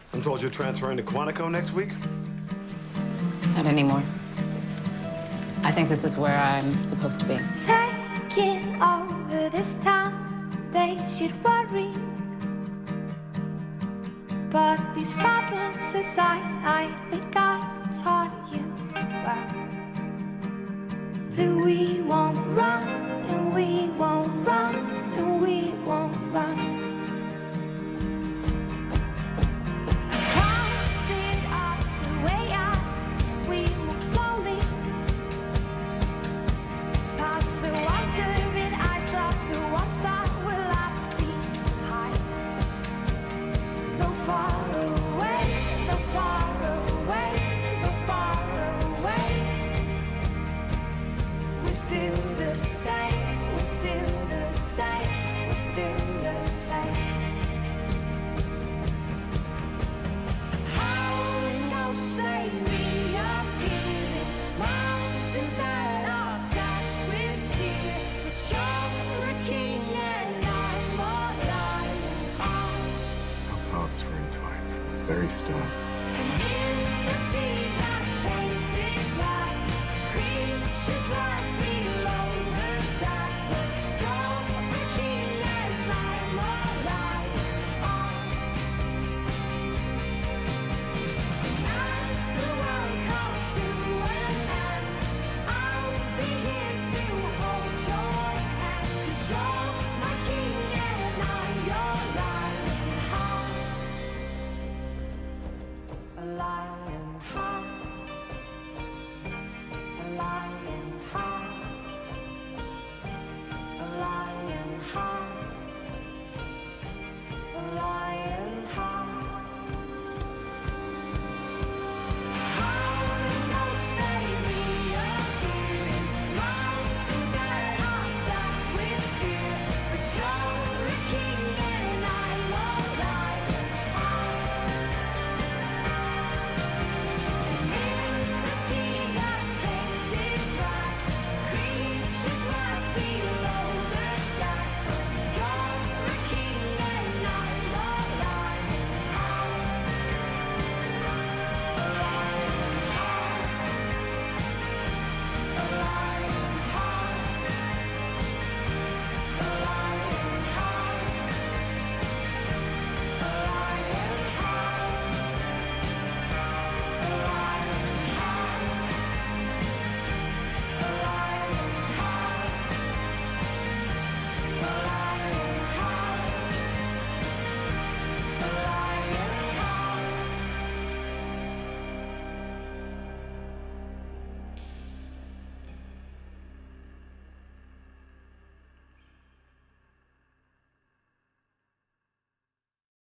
I'm told you're transferring to Quantico next week? Not anymore. I think this is where I'm supposed to be. Taking over this town, they should worry. But these problems aside, I think I taught you well. That we won't run, and we won't run, and we won't run. It's crowded up the way as we move slowly past the wandering eyes of the ones that will left behind. Though far away, though far away, though far away, we're still the same, we're still the same, we're still the same. Howling ghosts, they reappearing, mountains and our skies with fear. But you're a king and I'm a lion. Our paths were entwined from the very start. In the sea that's painted black, creatures that below the sky. But you're the king and I'm a lion. As the world comes to an end, I'll be here to hold your hand. 'Cause you're my king and I'm your lion. A lion.